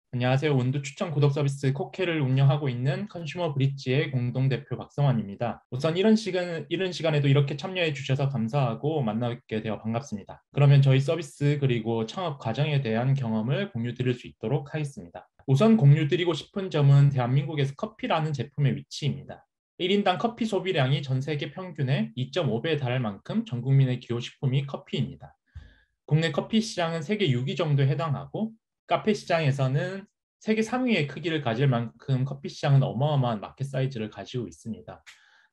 안녕하세요. 원두 추천 구독 서비스 코케를 운영하고 있는 컨슈머 브릿지의 공동대표 박성환입니다. 우선 이런 시간에도 이렇게 참여해 주셔서 감사하고 만나뵙게 되어 반갑습니다. 그러면 저희 서비스 그리고 창업 과정에 대한 경험을 공유 드릴 수 있도록 하겠습니다. 우선 공유 드리고 싶은 점은 대한민국에서 커피라는 제품의 위치입니다. 1인당 커피 소비량이 전 세계 평균의 2.5배에 달할 만큼 전 국민의 기호식품이 커피입니다. 국내 커피 시장은 세계 6위 정도에 해당하고 카페 시장에서는 세계 3위의 크기를 가질 만큼 커피 시장은 어마어마한 마켓 사이즈를 가지고 있습니다.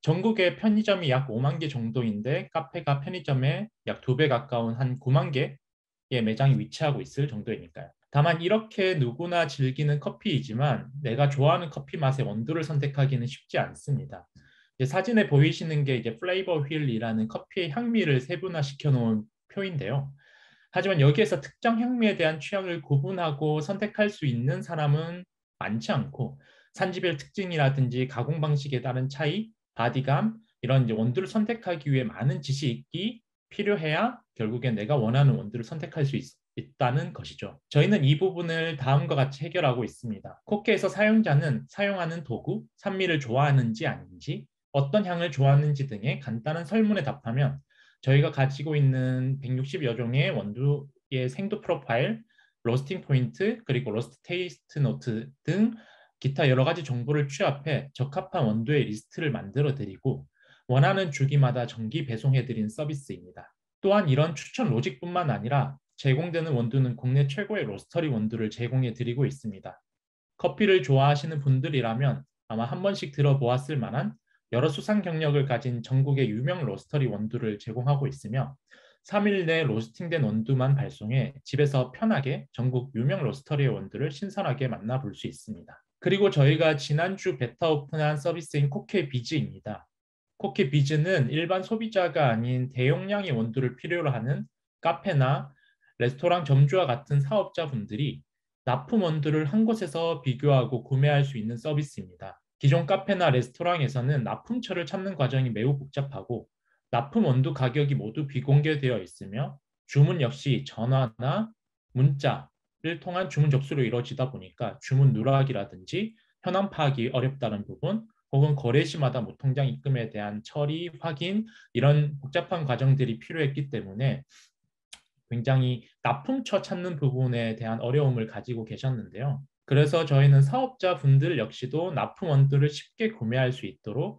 전국에 편의점이 약 5만 개 정도인데 카페가 편의점의 약 2배 가까운 한 9만 개의 매장이 위치하고 있을 정도이니까요. 다만 이렇게 누구나 즐기는 커피이지만 내가 좋아하는 커피 맛의 원두를 선택하기는 쉽지 않습니다. 사진에 보이시는 게 이제 플레이버 휠이라는 커피의 향미를 세분화시켜 놓은 표인데요. 하지만 여기에서 특정 향미에 대한 취향을 구분하고 선택할 수 있는 사람은 많지 않고 산지별 특징이라든지 가공 방식에 따른 차이, 바디감 이런 이제 원두를 선택하기 위해 많은 지식이 필요해야 결국엔 내가 원하는 원두를 선택할 수 있다는 것이죠. 저희는 이 부분을 다음과 같이 해결하고 있습니다. 코케에서 사용자는 사용하는 도구, 산미를 좋아하는지 아닌지, 어떤 향을 좋아하는지 등의 간단한 설문에 답하면 저희가 가지고 있는 160여 종의 원두의 생도 프로파일, 로스팅 포인트, 그리고 로스트 테이스트 노트 등 기타 여러 가지 정보를 취합해 적합한 원두의 리스트를 만들어 드리고 원하는 주기마다 정기 배송해 드리는 서비스입니다. 또한 이런 추천 로직뿐만 아니라 제공되는 원두는 국내 최고의 로스터리 원두를 제공해 드리고 있습니다. 커피를 좋아하시는 분들이라면 아마 한 번씩 들어보았을 만한 여러 수상 경력을 가진 전국의 유명 로스터리 원두를 제공하고 있으며 3일 내 로스팅된 원두만 발송해 집에서 편하게 전국 유명 로스터리의 원두를 신선하게 만나볼 수 있습니다. 그리고 저희가 지난주 베타 오픈한 서비스인 코케 비즈입니다. 코케 비즈는 일반 소비자가 아닌 대용량의 원두를 필요로 하는 카페나 레스토랑 점주와 같은 사업자분들이 납품 원두를 한 곳에서 비교하고 구매할 수 있는 서비스입니다. 기존 카페나 레스토랑에서는 납품처를 찾는 과정이 매우 복잡하고 납품 원두 가격이 모두 비공개되어 있으며 주문 역시 전화나 문자를 통한 주문 접수로 이루어지다 보니까 주문 누락이라든지 현황 파악이 어렵다는 부분 혹은 거래 시마다 무통장 입금에 대한 처리, 확인 이런 복잡한 과정들이 필요했기 때문에 굉장히 납품처 찾는 부분에 대한 어려움을 가지고 계셨는데요. 그래서 저희는 사업자분들 역시도 납품 원두를 쉽게 구매할 수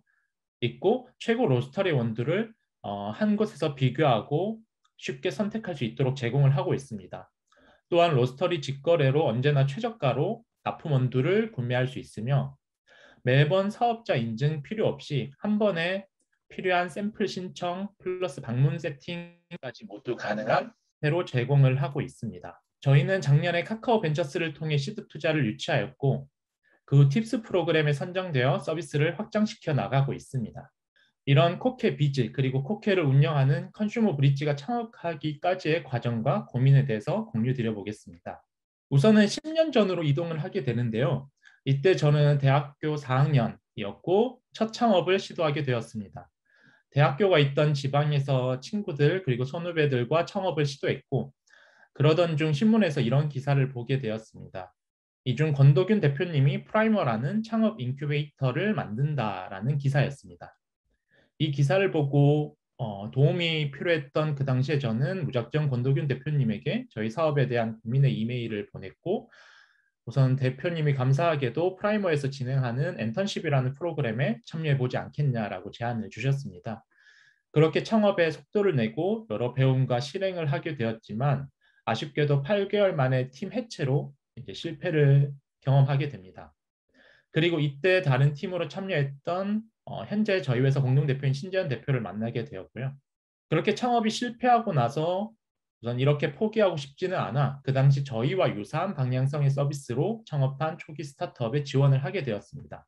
있고 최고 로스터리 원두를 한 곳에서 비교하고 쉽게 선택할 수 있도록 제공을 하고 있습니다. 또한 로스터리 직거래로 언제나 최저가로 납품 원두를 구매할 수 있으며 매번 사업자 인증 필요 없이 한 번에 필요한 샘플 신청 플러스 방문 세팅까지 모두 가능한 새로 제공을 하고 있습니다. 저희는 작년에 카카오 벤처스를 통해 시드 투자를 유치하였고 그 팁스 프로그램에 선정되어 서비스를 확장시켜 나가고 있습니다. 이런 코케 비즈 그리고 코케를 운영하는 컨슈머 브릿지가 창업하기까지의 과정과 고민에 대해서 공유 드려보겠습니다. 우선은 10년 전으로 이동을 하게 되는데요. 이때 저는 대학교 4학년이었고 첫 창업을 시도하게 되었습니다. 대학교가 있던 지방에서 친구들 그리고 선후배들과 창업을 시도했고 그러던 중 신문에서 이런 기사를 보게 되었습니다. 이중 권도균 대표님이 프라이머라는 창업 인큐베이터를 만든다라는 기사였습니다. 이 기사를 보고 도움이 필요했던 그 당시에 저는 무작정 권도균 대표님에게 저희 사업에 대한 고민의 이메일을 보냈고 우선 대표님이 감사하게도 프라이머에서 진행하는 엔턴십이라는 프로그램에 참여해보지 않겠냐라고 제안을 주셨습니다. 그렇게 창업에 속도를 내고 여러 배움과 실행을 하게 되었지만 아쉽게도 8개월 만에 팀 해체로 이제 실패를 경험하게 됩니다. 그리고 이때 다른 팀으로 참여했던 현재 저희 회사 공동대표인 신재현 대표를 만나게 되었고요. 그렇게 창업이 실패하고 나서 우선 이렇게 포기하고 싶지는 않아 그 당시 저희와 유사한 방향성의 서비스로 창업한 초기 스타트업에 지원을 하게 되었습니다.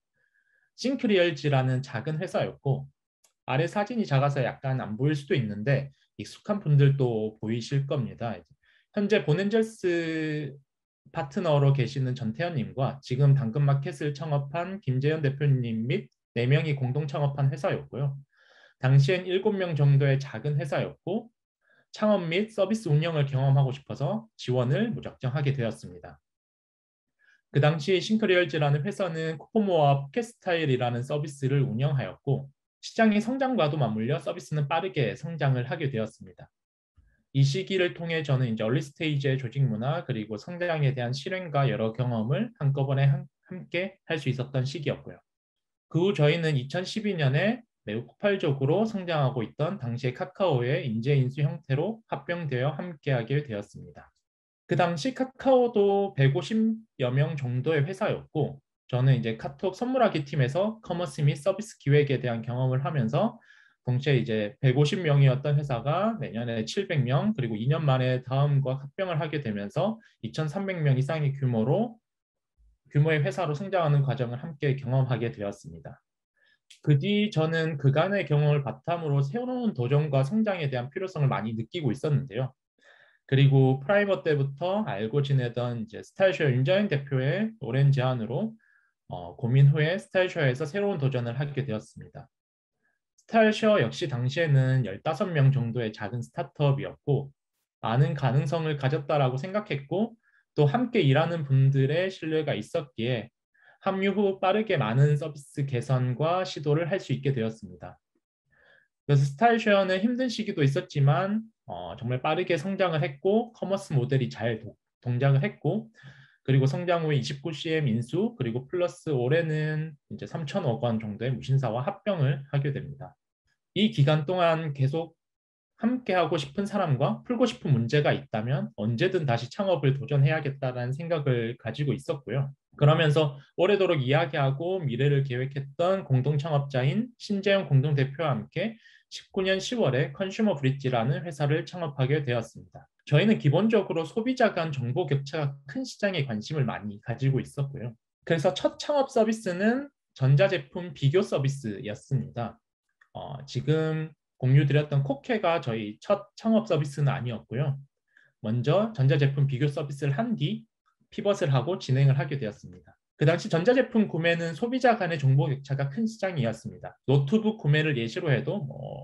싱크리얼즈라는 작은 회사였고 아래 사진이 작아서 약간 안 보일 수도 있는데 익숙한 분들도 보이실 겁니다. 현재 본엔젤스 파트너로 계시는 전태현님과 지금 당근마켓을 창업한 김재현 대표님 및 4명이 공동 창업한 회사였고요. 당시엔 7명 정도의 작은 회사였고 창업 및 서비스 운영을 경험하고 싶어서 지원을 무작정 하게 되었습니다. 그 당시 싱크리얼즈라는 회사는 코코모와 포켓스타일이라는 서비스를 운영하였고 시장의 성장과도 맞물려 서비스는 빠르게 성장을 하게 되었습니다. 이 시기를 통해 저는 이제 얼리 스테이지의 조직 문화 그리고 성장에 대한 실행과 여러 경험을 한꺼번에 함께 할 수 있었던 시기였고요. 그 후 저희는 2012년에 매우 폭발적으로 성장하고 있던 당시의 카카오의 인재 인수 형태로 합병되어 함께하게 되었습니다. 그 당시 카카오도 150여 명 정도의 회사였고 저는 이제 카톡 선물하기 팀에서 커머스 및 서비스 기획에 대한 경험을 하면서 동시에 이제 150명이었던 회사가 내년에 700명 그리고 2년 만에 다음과 합병을 하게 되면서 2,300명 이상의 규모의 회사로 성장하는 과정을 함께 경험하게 되었습니다. 그 뒤 저는 그간의 경험을 바탕으로 새로운 도전과 성장에 대한 필요성을 많이 느끼고 있었는데요. 그리고 프라이머 때부터 알고 지내던 이제 스타일쉐어 윤자인 대표의 오랜 제안으로 고민 후에 스타일쉐어에서 새로운 도전을 하게 되었습니다. 스타일쉐어 역시 당시에는 15명 정도의 작은 스타트업이었고 많은 가능성을 가졌다라고 생각했고 또 함께 일하는 분들의 신뢰가 있었기에 합류 후 빠르게 많은 서비스 개선과 시도를 할 수 있게 되었습니다. 그래서 스타일쉐어는 힘든 시기도 있었지만 정말 빠르게 성장을 했고 커머스 모델이 잘 동작을 했고 그리고 성장 후에 29CM 인수 그리고 플러스 올해는 이제 3천억 원 정도의 무신사와 합병을 하게 됩니다. 이 기간 동안 계속 함께하고 싶은 사람과 풀고 싶은 문제가 있다면 언제든 다시 창업을 도전해야겠다는 생각을 가지고 있었고요. 그러면서 오래도록 이야기하고 미래를 계획했던 공동 창업자인 신재영 공동대표와 함께 19년 10월에 컨슈머 브릿지라는 회사를 창업하게 되었습니다. 저희는 기본적으로 소비자 간 정보 격차가 큰 시장에 관심을 많이 가지고 있었고요. 그래서 첫 창업 서비스는 전자제품 비교 서비스였습니다. 지금 공유드렸던 코케가 저희 첫 창업 서비스는 아니었고요. 먼저 전자제품 비교 서비스를 한 뒤 피벗을 하고 진행을 하게 되었습니다. 그 당시 전자제품 구매는 소비자 간의 정보 격차가 큰 시장이었습니다. 노트북 구매를 예시로 해도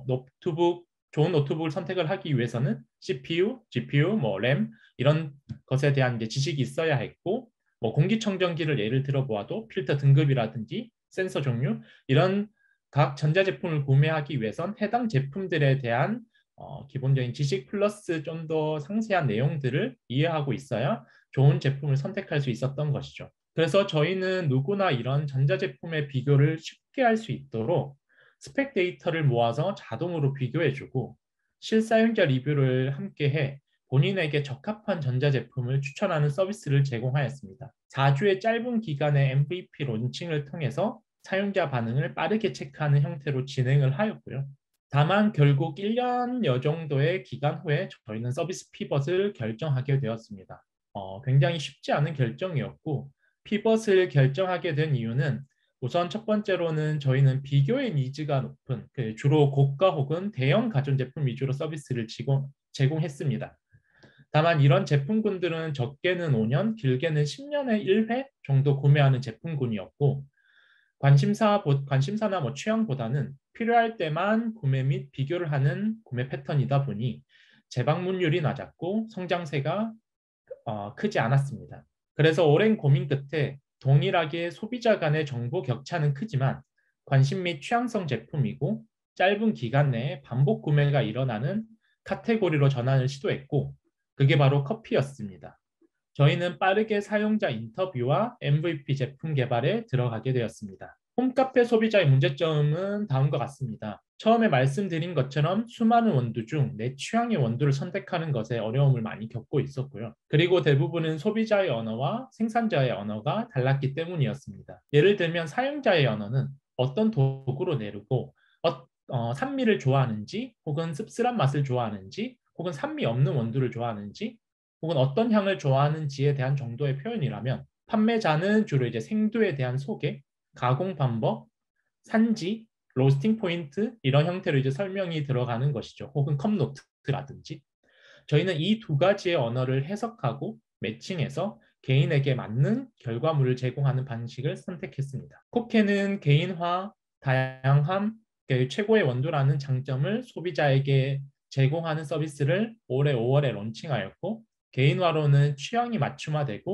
좋은 노트북을 선택을 하기 위해서는 CPU, GPU, 램 이런 것에 대한 이제 지식이 있어야 했고 공기청정기를 예를 들어 보아도 필터 등급이라든지 센서 종류 이런 각 전자제품을 구매하기 위해선 해당 제품들에 대한 기본적인 지식 플러스 좀 더 상세한 내용들을 이해하고 있어야 좋은 제품을 선택할 수 있었던 것이죠. 그래서 저희는 누구나 이런 전자제품의 비교를 쉽게 할 수 있도록 스펙 데이터를 모아서 자동으로 비교해주고 실사용자 리뷰를 함께해 본인에게 적합한 전자제품을 추천하는 서비스를 제공하였습니다. 4주의 짧은 기간의 MVP 론칭을 통해서 사용자 반응을 빠르게 체크하는 형태로 진행을 하였고요. 다만 결국 1년여 정도의 기간 후에 저희는 서비스 피벗을 결정하게 되었습니다. 굉장히 쉽지 않은 결정이었고 피벗을 결정하게 된 이유는 우선 첫 번째로는 저희는 비교의 니즈가 높은 주로 고가 혹은 대형 가전제품 위주로 서비스를 제공했습니다. 다만 이런 제품군들은 적게는 5년, 길게는 10년에 1회 정도 구매하는 제품군이었고 관심사나 취향보다는 필요할 때만 구매 및 비교를 하는 구매 패턴이다 보니 재방문율이 낮았고 성장세가 크지 않았습니다. 그래서 오랜 고민 끝에 동일하게 소비자 간의 정보 격차는 크지만 관심 및 취향성 제품이고 짧은 기간 내에 반복 구매가 일어나는 카테고리로 전환을 시도했고 그게 바로 커피였습니다. 저희는 빠르게 사용자 인터뷰와 MVP 제품 개발에 들어가게 되었습니다. 홈카페 소비자의 문제점은 다음과 같습니다. 처음에 말씀드린 것처럼 수많은 원두 중 내 취향의 원두를 선택하는 것에 어려움을 많이 겪고 있었고요. 그리고 대부분은 소비자의 언어와 생산자의 언어가 달랐기 때문이었습니다. 예를 들면 사용자의 언어는 어떤 도구로 내르고 산미를 좋아하는지 혹은 씁쓸한 맛을 좋아하는지 혹은 산미 없는 원두를 좋아하는지 혹은 어떤 향을 좋아하는지에 대한 정도의 표현이라면 판매자는 주로 이제 생두에 대한 소개, 가공 방법, 산지, 로스팅 포인트 이런 형태로 이제 설명이 들어가는 것이죠. 혹은 컵노트라든지. 저희는 이 두 가지의 언어를 해석하고 매칭해서 개인에게 맞는 결과물을 제공하는 방식을 선택했습니다. 코케는 개인화, 다양함, 최고의 원두라는 장점을 소비자에게 제공하는 서비스를 올해 5월에 론칭하였고 개인화로는 취향이 맞춤화되고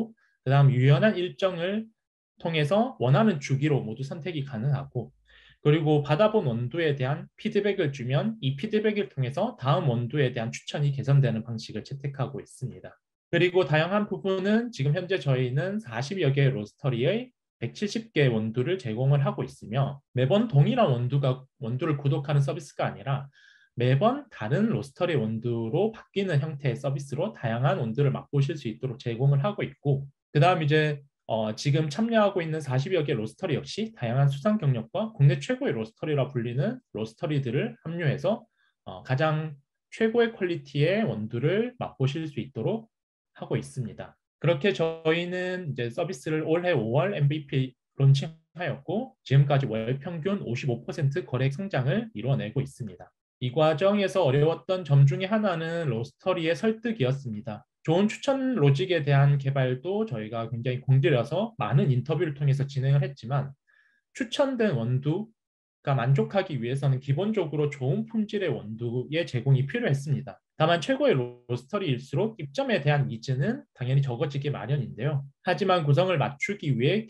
그다음 유연한 일정을 통해서 원하는 주기로 모두 선택이 가능하고 그리고 받아본 원두에 대한 피드백을 주면 이 피드백을 통해서 다음 원두에 대한 추천이 개선되는 방식을 채택하고 있습니다. 그리고 다양한 부분은 지금 현재 저희는 40여 개의 로스터리의 170개 원두를 제공을 하고 있으며 매번 동일한 원두를 구독하는 서비스가 아니라 매번 다른 로스터리 원두로 바뀌는 형태의 서비스로 다양한 원두를 맛보실 수 있도록 제공을 하고 있고 그다음 이제 지금 참여하고 있는 40여 개 로스터리 역시 다양한 수상 경력과 국내 최고의 로스터리라 불리는 로스터리들을 합류해서 가장 최고의 퀄리티의 원두를 맛보실 수 있도록 하고 있습니다. 그렇게 저희는 이제 서비스를 올해 5월 MVP 론칭하였고 지금까지 월 평균 55% 거래액 성장을 이뤄내고 있습니다. 이 과정에서 어려웠던 점 중에 하나는 로스터리의 설득이었습니다. 좋은 추천 로직에 대한 개발도 저희가 굉장히 공들여서 많은 인터뷰를 통해서 진행을 했지만 추천된 원두가 만족하기 위해서는 기본적으로 좋은 품질의 원두의 제공이 필요했습니다. 다만 최고의 로스터리일수록 입점에 대한 니즈는 당연히 적어지기 마련인데요. 하지만 구성을 맞추기 위해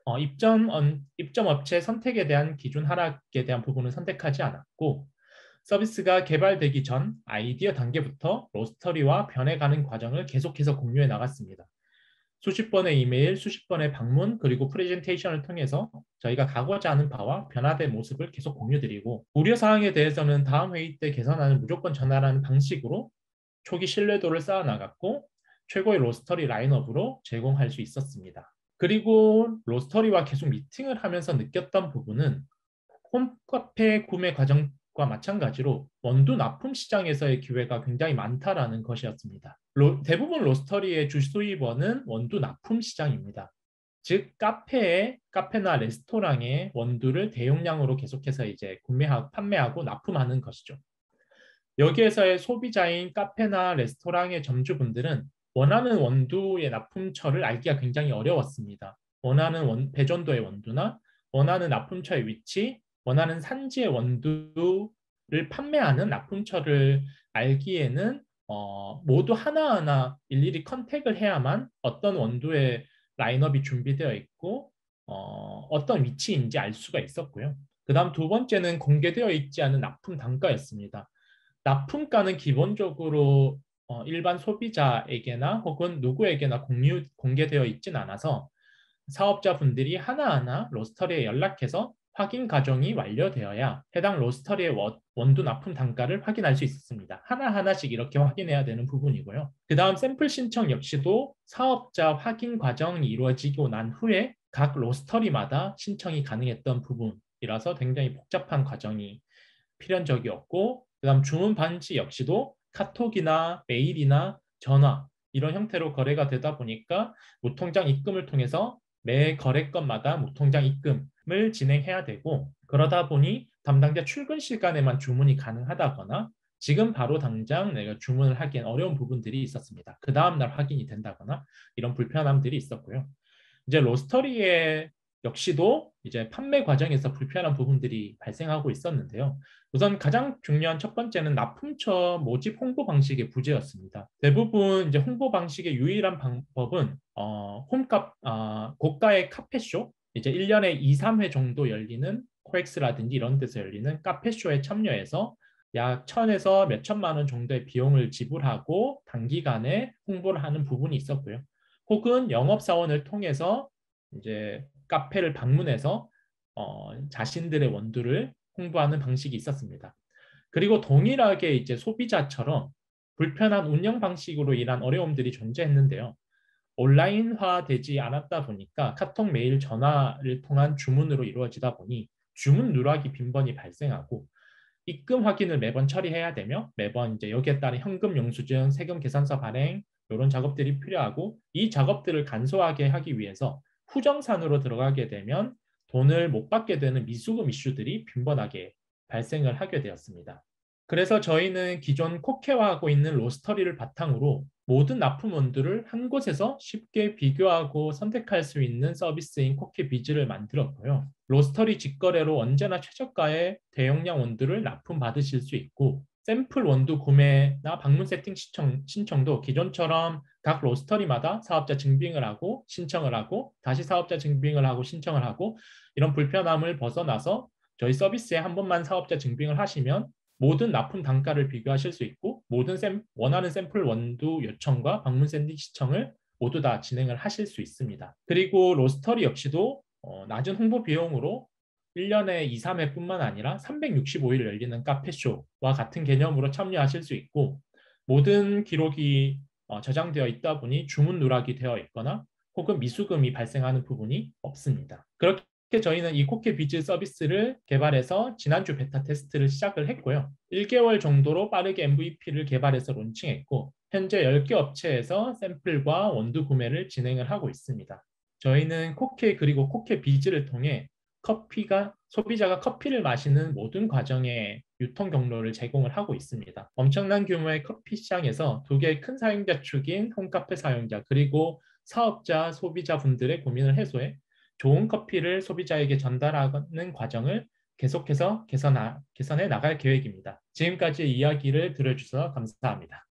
입점 업체 선택에 대한 기준 하락에 대한 부분은 선택하지 않았고 서비스가 개발되기 전 아이디어 단계부터 로스터리와 변해가는 과정을 계속해서 공유해 나갔습니다. 수십 번의 이메일, 수십 번의 방문, 그리고 프레젠테이션을 통해서 저희가 가고자 하는 바와 변화된 모습을 계속 공유드리고 우려사항에 대해서는 다음 회의 때 개선안을 무조건 전하라는 방식으로 초기 신뢰도를 쌓아나갔고 최고의 로스터리 라인업으로 제공할 수 있었습니다. 그리고 로스터리와 계속 미팅을 하면서 느꼈던 부분은 홈카페 구매 과정과 마찬가지로 원두 납품 시장에서의 기회가 굉장히 많다라는 것이었습니다. 대부분 로스터리의 주수입원은 원두 납품 시장입니다. 즉 카페나 레스토랑에 원두를 대용량으로 계속해서 이제 구매하고 판매하고 납품하는 것이죠. 여기에서의 소비자인 카페나 레스토랑의 점주분들은 원하는 원두의 납품처를 알기가 굉장히 어려웠습니다. 원하는 배전도의 원두나 원하는 납품처의 위치, 원하는 산지의 원두를 판매하는 납품처를 알기에는 모두 하나하나 일일이 컨택을 해야만 어떤 원두의 라인업이 준비되어 있고 어떤 위치인지 알 수가 있었고요. 그 다음 두 번째는 공개되어 있지 않은 납품 단가였습니다. 납품가는 기본적으로 일반 소비자에게나 혹은 누구에게나 공개되어 있진 않아서 사업자분들이 하나하나 로스터리에 연락해서 확인 과정이 완료되어야 해당 로스터리의 원두 납품 단가를 확인할 수 있었습니다. 하나하나씩 이렇게 확인해야 되는 부분이고요. 그 다음 샘플 신청 역시도 사업자 확인 과정이 이루어지고 난 후에 각 로스터리마다 신청이 가능했던 부분이라서 굉장히 복잡한 과정이 필연적이었고 그다음 주문 반지 역시도 카톡이나 메일이나 전화 이런 형태로 거래가 되다 보니까 무통장 입금을 통해서 매 거래건마다 무통장 입금을 진행해야 되고 그러다 보니 담당자 출근 시간에만 주문이 가능하다거나 지금 바로 당장 내가 주문을 하기엔 어려운 부분들이 있었습니다. 그 다음날 확인이 된다거나 이런 불편함들이 있었고요. 이제 로스터리의 역시도 이제 판매 과정에서 불편한 부분들이 발생하고 있었는데요. 우선 가장 중요한 첫 번째는 납품처 모집 홍보 방식의 부재였습니다. 대부분 이제 홍보 방식의 유일한 방법은 고가의 카페쇼, 이제 1년에 2, 3회 정도 열리는 코엑스라든지 이런 데서 열리는 카페쇼에 참여해서 약 1,000에서 몇 천만 원 정도의 비용을 지불하고 단기간에 홍보를 하는 부분이 있었고요. 혹은 영업사원을 통해서 이제 카페를 방문해서 자신들의 원두를 홍보하는 방식이 있었습니다. 그리고 동일하게 이제 소비자처럼 불편한 운영 방식으로 인한 어려움들이 존재했는데요. 온라인화되지 않았다 보니까 카톡, 메일, 전화를 통한 주문으로 이루어지다 보니 주문 누락이 빈번히 발생하고 입금 확인을 매번 처리해야 되며 매번 이제 여기에 따른 현금 영수증, 세금 계산서 발행 이런 작업들이 필요하고 이 작업들을 간소하게 하기 위해서 후정산으로 들어가게 되면 돈을 못 받게 되는 미수금 이슈들이 빈번하게 발생을 하게 되었습니다. 그래서 저희는 기존 코케화하고 있는 로스터리를 바탕으로 모든 납품원들을 한 곳에서 쉽게 비교하고 선택할 수 있는 서비스인 코케비즈를 만들었고요. 로스터리 직거래로 언제나 최저가의 대용량 원두를 납품 받으실 수 있고 샘플 원두 구매나 방문 세팅 신청도 기존처럼 각 로스터리마다 사업자 증빙을 하고 신청을 하고 다시 사업자 증빙을 하고 신청을 하고 이런 불편함을 벗어나서 저희 서비스에 한 번만 사업자 증빙을 하시면 모든 납품 단가를 비교하실 수 있고 모든 원하는 샘플 원두 요청과 방문 세팅 신청을 모두 다 진행을 하실 수 있습니다. 그리고 로스터리 역시도 낮은 홍보 비용으로 1년에 2, 3회뿐만 아니라 365일 열리는 카페쇼와 같은 개념으로 참여하실 수 있고 모든 기록이 저장되어 있다 보니 주문 누락이 되어 있거나 혹은 미수금이 발생하는 부분이 없습니다. 그렇게 저희는 이 코케 비즈 서비스를 개발해서 지난주 베타 테스트를 시작을 했고요. 1개월 정도로 빠르게 MVP를 개발해서 론칭했고 현재 10개 업체에서 샘플과 원두 구매를 진행을 하고 있습니다. 저희는 코케 그리고 코케 비즈를 통해 소비자가 커피를 마시는 모든 과정의 유통 경로를 제공을 하고 있습니다. 엄청난 규모의 커피 시장에서 두 개의 큰 사용자 축인 홈카페 사용자 그리고 사업자 소비자분들의 고민을 해소해 좋은 커피를 소비자에게 전달하는 과정을 계속해서 개선해 나갈 계획입니다. 지금까지 이야기를 들어주셔서 감사합니다.